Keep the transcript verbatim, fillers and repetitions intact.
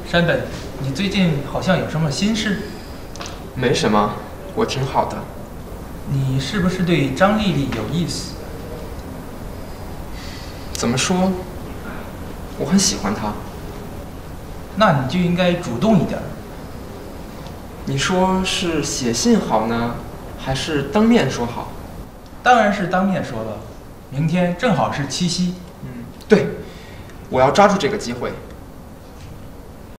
山本，你最近好像有什么心事？ 没什么，我挺好的。 你是不是对张丽丽有意思？ 怎么说？我很喜欢她。 那你就应该主动一点。 你说是写信好呢，还是当面说好？ 当然是当面说了。明天正好是七夕。 嗯，对，我要抓住这个机会。